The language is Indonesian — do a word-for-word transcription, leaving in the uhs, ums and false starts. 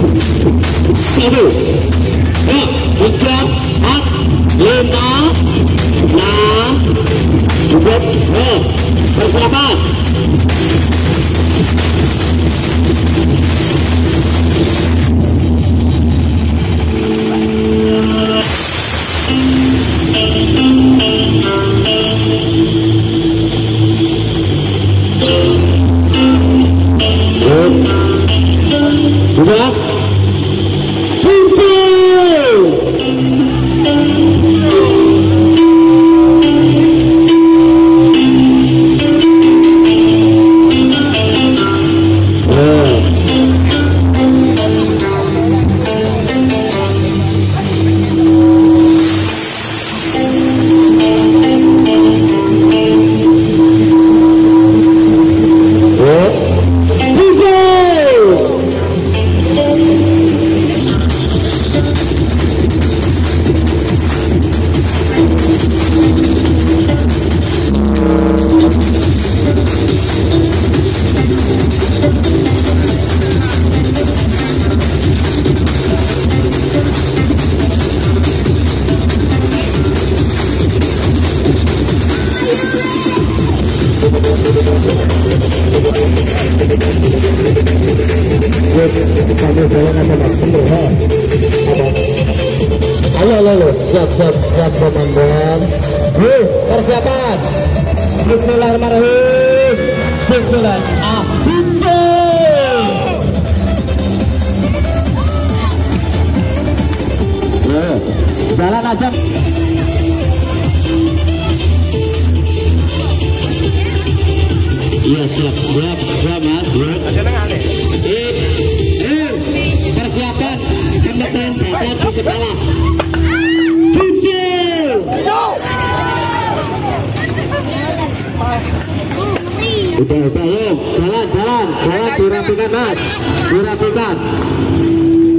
satu, ya, tiga, empat, lima, enam, tujuh, eh, persiapan. Sudah? Ayo, ayo, ayo, siap, siap, siap, komandan. Hei, persiapan. Bismillahirrahmanirrahim. Bismillahirrahmanirrahim. Jalan aja. Iya, siap, siap, siap, mas. Aja nengah nih. Eh, persiapan. Kementerian Pertanian di kepala. Udah, udah, yuk, jalan, jalan, jalan, dirapikan mas, dirapikan.